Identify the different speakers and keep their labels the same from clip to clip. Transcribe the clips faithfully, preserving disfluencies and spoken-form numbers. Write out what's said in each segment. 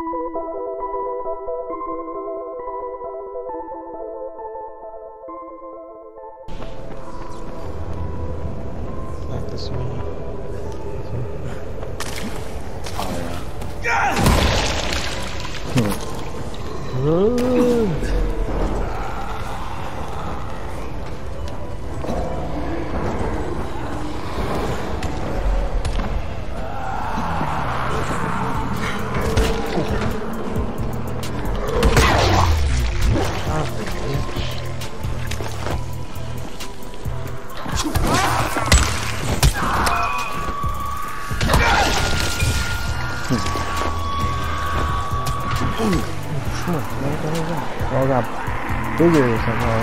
Speaker 1: Back this way.
Speaker 2: Oh yeah.
Speaker 1: Run! Oh, I got bigger somehow.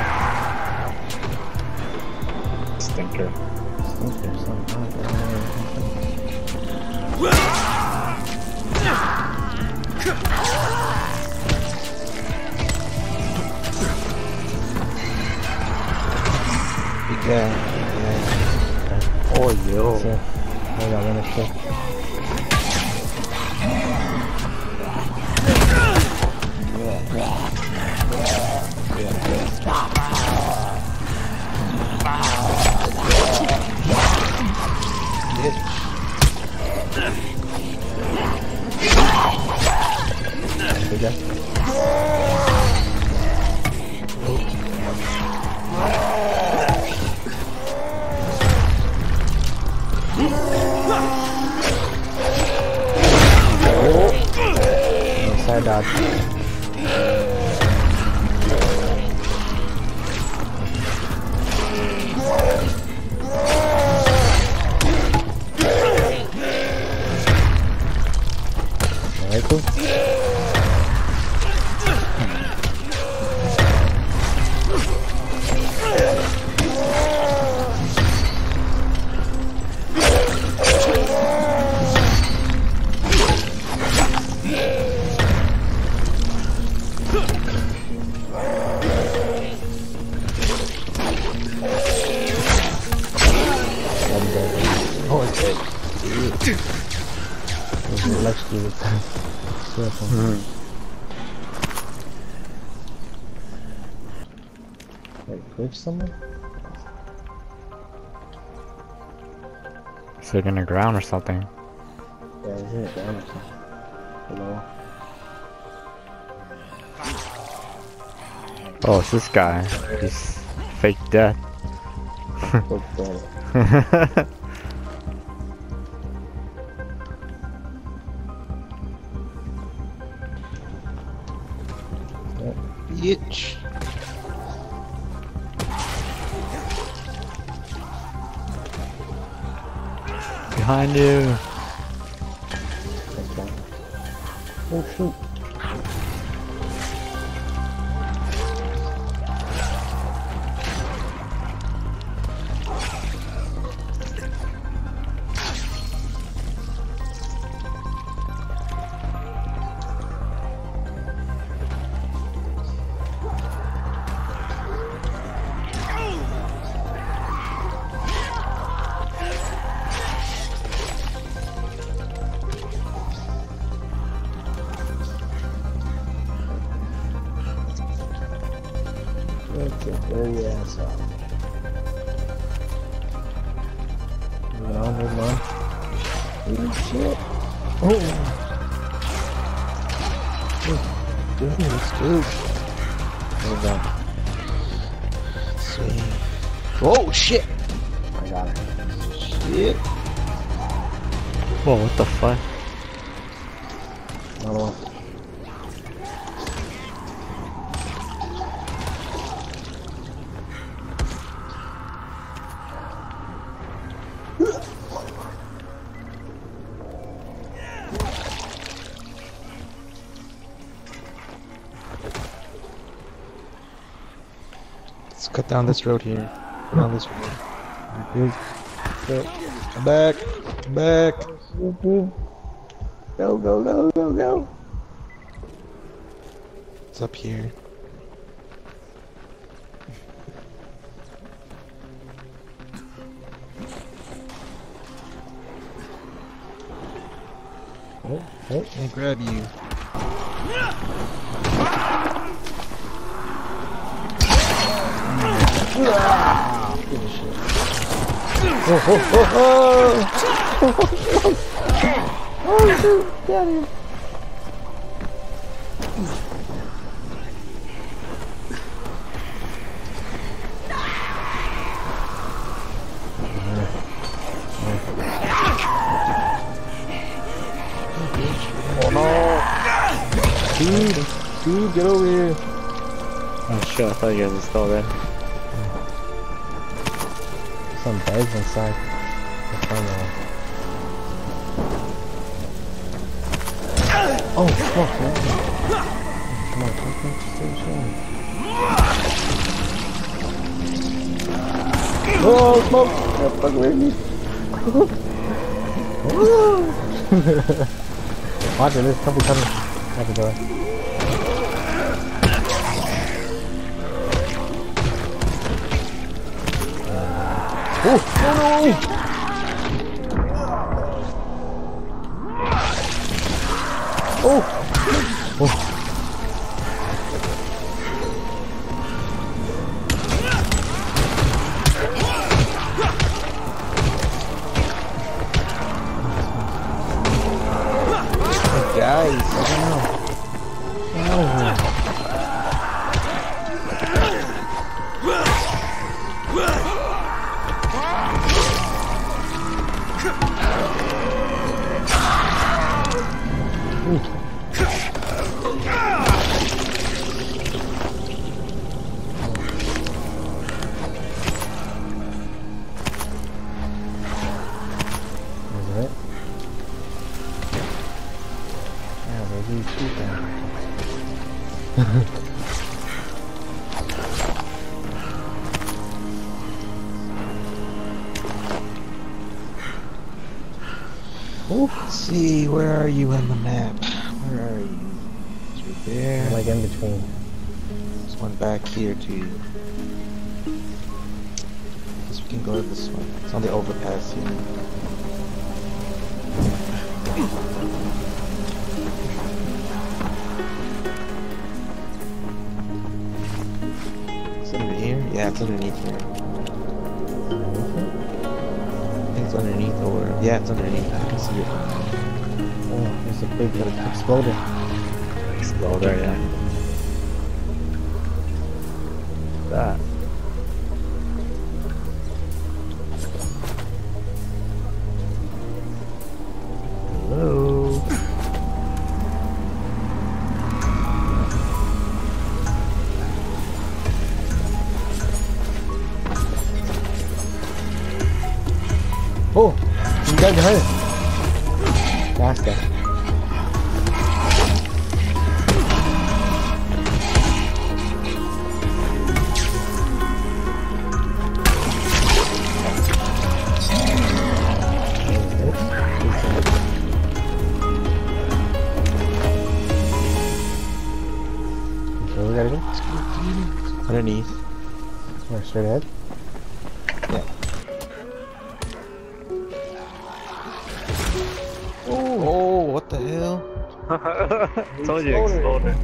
Speaker 2: Stinker.
Speaker 1: Stinker somehow. Yeah, yeah.
Speaker 2: Oh, yo.
Speaker 1: So, I got one extra. Side dodge. Rifle. Electrocuted. Mm-hmm. Wait, glitch somewhere?
Speaker 3: Is it in the ground or something?
Speaker 1: Yeah, he's in the ground or something. Below.
Speaker 3: Oh, it's this guy. He's fake death.
Speaker 1: Fake death. Bitch.
Speaker 3: Behind you.
Speaker 1: Oh shoot. Let's get dirty ass off. Moving on, moving on. Holy shit. Oh! Oh, goodness, dude. Move on. Sweet. Oh, shit! I got it. Shit.
Speaker 3: Whoa, what the fuck?
Speaker 1: Another one. Let's cut down this road here. Cut down this road. Good. Go. I'm back. I'm back. Go, go, go, go, go. It's up here. Oh, oh, I'll grab you. Oh, oh, oh, oh! Oh, shoot! Get out of here! Oh no! Dude! Dude, get over here!
Speaker 2: Oh shit, I thought you guys were still there.
Speaker 1: Some bags inside. Oh, smoke, man. Come on, come on, stay strong. Oh, smoke! That fuck with me. Watch it, there's a couple coming out the door. Oh, no, no! Oh! Oh! Guys, I don't know. Oh. Let's see, where are you on the map? Where are you? It's right there. Like in between. There's one back here too. I guess we can go to this one. It's on the overpass here. Is it under here? Yeah, it's underneath here. It's underneath or yeah, it's underneath. I can see it. Oh, there's a big little exploder.
Speaker 2: Exploder, yeah.
Speaker 3: That. Hello.
Speaker 1: Oh, you guys behind it. Last guy. Where we gotta go? Underneath. Where, straight ahead? Yeah. Oh, what the hell?
Speaker 2: Told you exploded.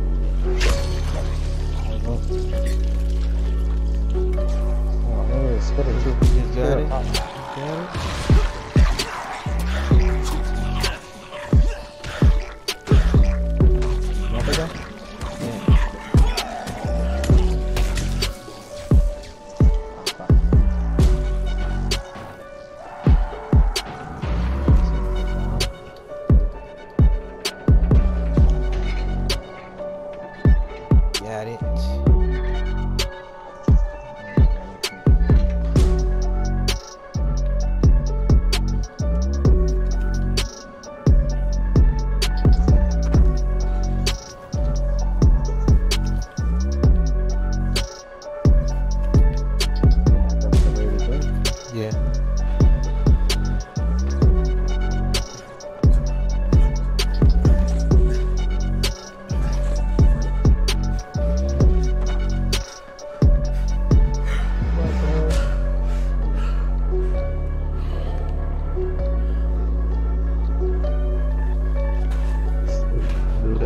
Speaker 1: Oh, hey, it's good. You got it? You got it? Another guy? Yeah. Got it.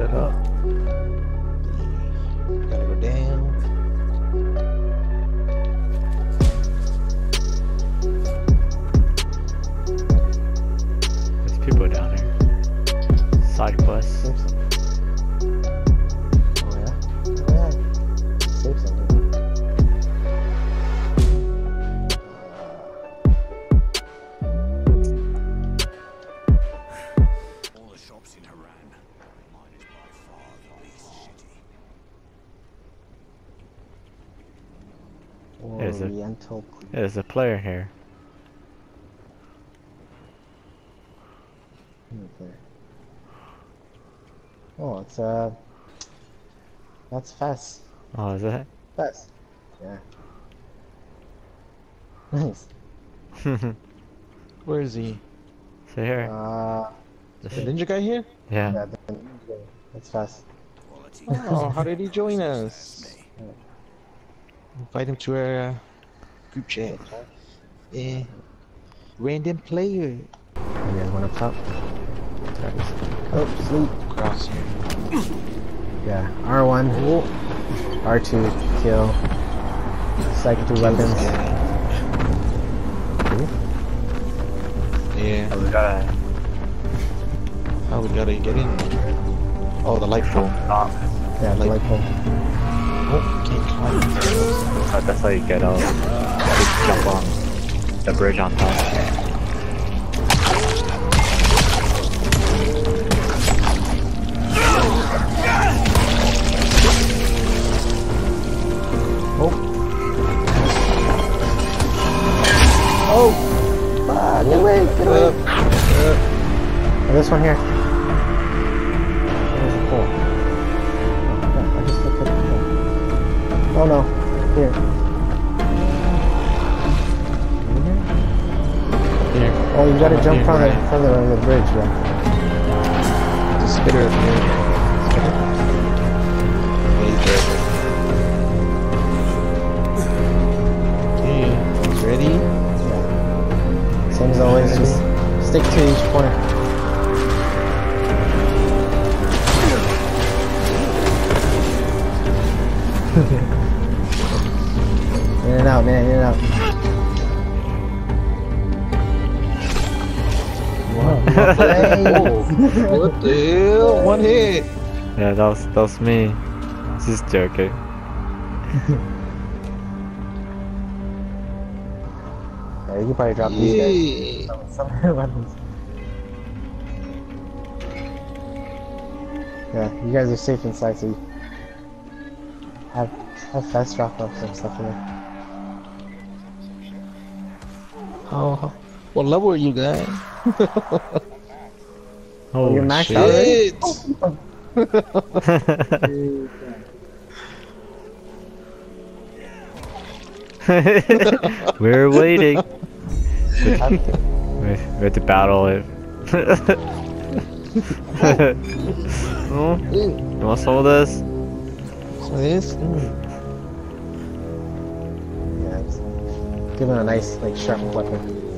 Speaker 3: it up.
Speaker 1: Gotta go down.
Speaker 3: There's people down here. Side quest.
Speaker 4: Oh yeah? Oh yeah. Save something.
Speaker 5: All the shops in Haran. Mine is by far the least shitty.
Speaker 3: There's a-
Speaker 4: Oriental Queen.
Speaker 3: There's a player here.
Speaker 4: Okay. Oh, it's uh, that's fast.
Speaker 3: Oh, is that?
Speaker 4: Fast. Yeah. Nice.
Speaker 1: Where is he?
Speaker 3: See here.
Speaker 4: Uh,
Speaker 1: The ninja guy here?
Speaker 3: Yeah.
Speaker 4: yeah, then, that's fast.
Speaker 1: Oh, how did he join us? Invite him to our uh, group chat. Eh, random player.
Speaker 4: You guys want up top? Oh, sleep.
Speaker 1: Cross here.
Speaker 4: Yeah, R one, R two, kill. Second two weapons.
Speaker 1: Yeah.
Speaker 2: Oh, we gotta
Speaker 1: How we gotta get in? Oh, the light pole.
Speaker 2: stop.
Speaker 4: Yeah, the light pole.
Speaker 1: Oh, can't climb.
Speaker 2: Oh, that's how you get out. Just jump on the bridge on top.
Speaker 4: Oh! Ah, get away! Get away!
Speaker 1: Up, up.
Speaker 4: Oh, this one here. There's a pole. Oh, yeah, I just looked at the pole. Oh no. Here.
Speaker 1: Here.
Speaker 4: Oh, you gotta
Speaker 1: Up
Speaker 4: jump
Speaker 1: here,
Speaker 4: from the,
Speaker 1: right.
Speaker 4: from the, the bridge, yeah.
Speaker 1: There's a spitter up here. Spitter. Yeah, he's there. Okay, he's ready.
Speaker 4: Same as always, just stick to each corner. In and out, man, in and out.
Speaker 1: Oh, what the hell? One hit.
Speaker 3: Yeah, that was that was me. Just joking.
Speaker 4: Yeah, you can probably drop these guys.
Speaker 1: Yeah.
Speaker 4: Some, some of their weapons. Yeah, you guys are safe inside, so you have have fast drop offs and stuff in there.
Speaker 1: Oh, what level are you guys?
Speaker 3: Oh,
Speaker 4: you're maxed out already?
Speaker 3: shit. We're waiting. We we have to battle it. Oh, you want some of this?
Speaker 1: So this? Mm.
Speaker 4: Yeah, it's give him a nice, like, sharp weapon.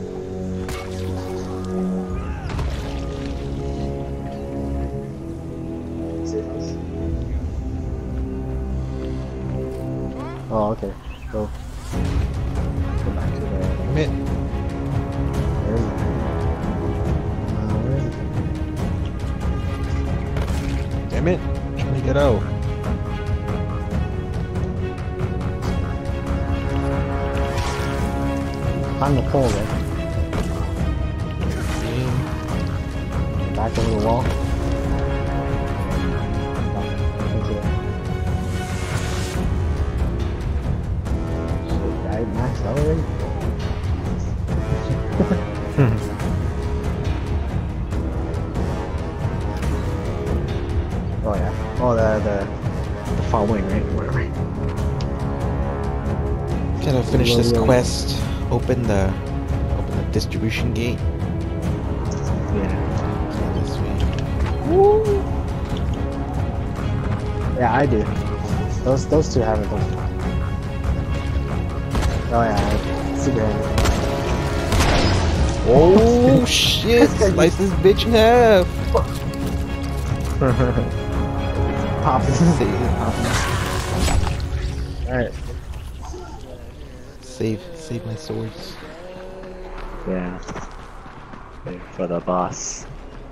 Speaker 4: Oh, okay. Go. Go back to the.
Speaker 1: Damn it.
Speaker 4: Where is it? Uh, where is it?
Speaker 1: Damn it. Trying to get out.
Speaker 4: Climb the pole, right? Back over the wall. Thank you. Guy maxed out already? Oh yeah. Oh, the the, the following, right? Whatever.
Speaker 1: Gotta finish this
Speaker 4: Reload.
Speaker 1: quest. Open the open the distribution gate.
Speaker 4: Yeah.
Speaker 1: This way.
Speaker 4: Yeah, I do. Those those two haven't done. Oh yeah, super handy.
Speaker 1: Oh shit! Slice this bitch in half.
Speaker 4: popping.
Speaker 1: Save it, popping.
Speaker 2: Alright.
Speaker 1: Save, save my swords.
Speaker 2: Yeah. Wait for the boss.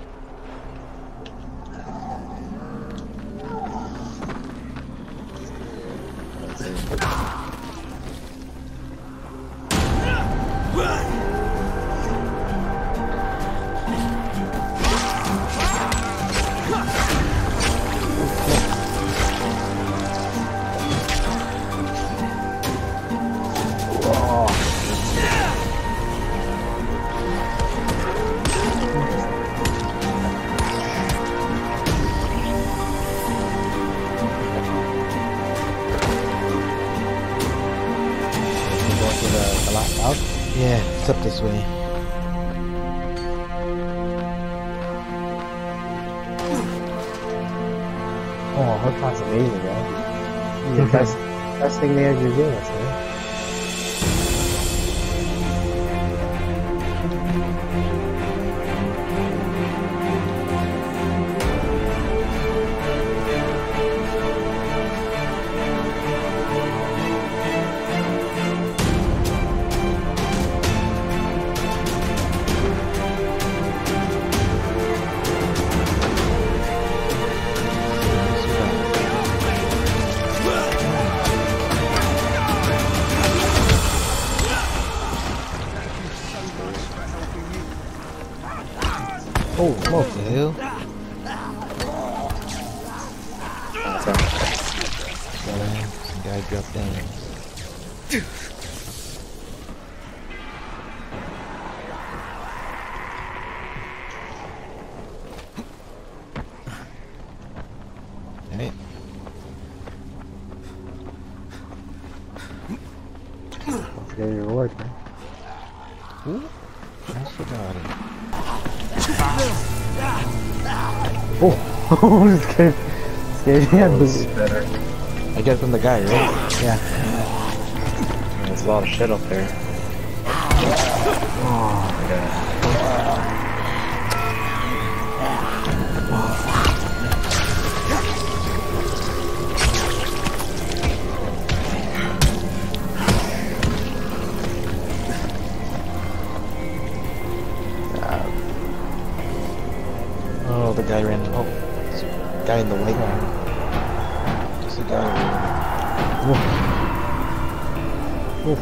Speaker 4: The last out?
Speaker 1: Yeah, it's up this way.
Speaker 4: Oh, her class amazing, bro. The best, best thing they ever did, man.
Speaker 1: Oh, what the hell? Some guy dropped down. Alright.
Speaker 4: Let's get your reward, man.
Speaker 1: Ooh, I forgot it.
Speaker 4: Oh, scared, scared me.
Speaker 2: Oh, this is better.
Speaker 1: I get it from the guy, right?
Speaker 4: Yeah.
Speaker 2: There's a lot of shit up there.
Speaker 4: Oh,
Speaker 2: Yeah.
Speaker 1: Oh, the guy ran. Oh, it's a guy in the white one. Just a guy.
Speaker 4: Whoa. Whoa.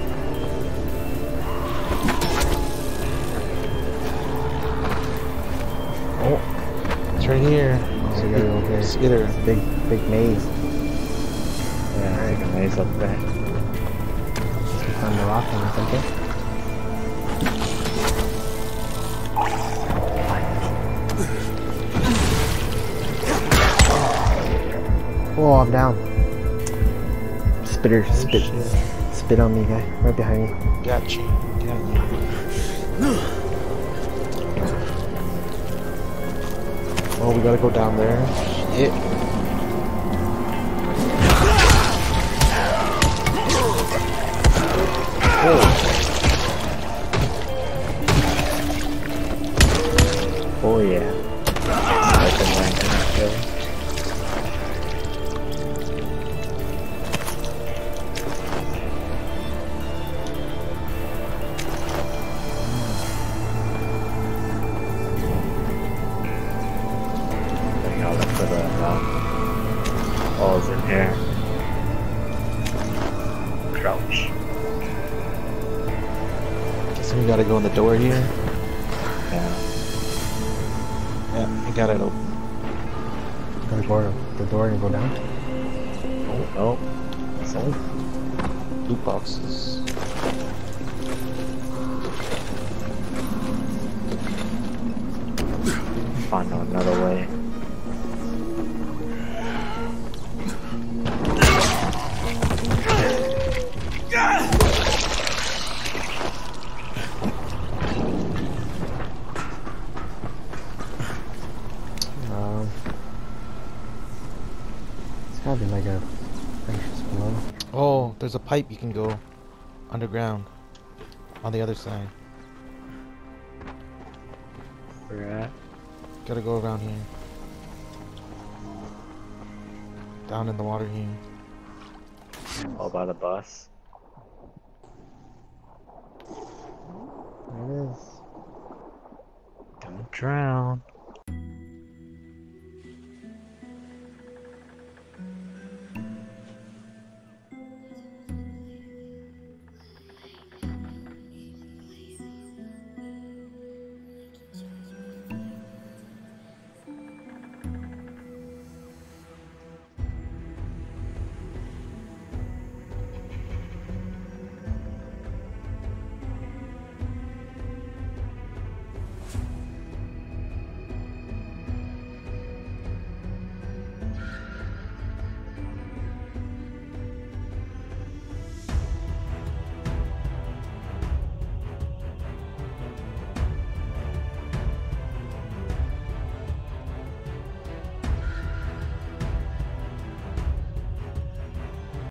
Speaker 1: Oh, it's right here.
Speaker 4: Oh,
Speaker 1: It's a
Speaker 4: we gotta go
Speaker 1: big
Speaker 4: here.
Speaker 1: spitter.
Speaker 4: Big, big maze.
Speaker 2: Yeah, there's a maze up there.
Speaker 4: Let's go find the rock and it's okay. Oh, I'm down. Spitter, spit, spit on me, guy. Right behind you.
Speaker 1: Got you. Got you. Oh, we gotta go down there. Shit.
Speaker 2: Oh yeah. Second rank kill. I'll look for the uh, balls in here. Crouch.
Speaker 1: So we gotta go in the door here.
Speaker 2: Yeah.
Speaker 1: Yeah, I got it open.
Speaker 4: Gotta go to the door and go down.
Speaker 2: Oh, oh.
Speaker 4: Safe.
Speaker 1: Loot boxes.
Speaker 2: Find another way.
Speaker 4: Um, it's gotta be like a entrance below.
Speaker 1: Oh, there's a pipe you can go underground on the other side.
Speaker 2: Where at?
Speaker 1: Gotta go around here. Down in the water here.
Speaker 2: All by the bus.
Speaker 4: There it is.
Speaker 3: Don't drown.